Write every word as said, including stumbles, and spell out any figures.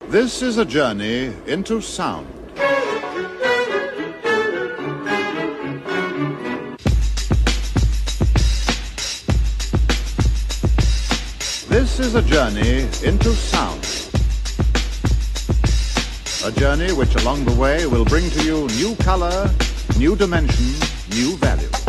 This is a journey into sound. This is a journey into sound. A journey which along the way will bring to you new color, new dimension, new value.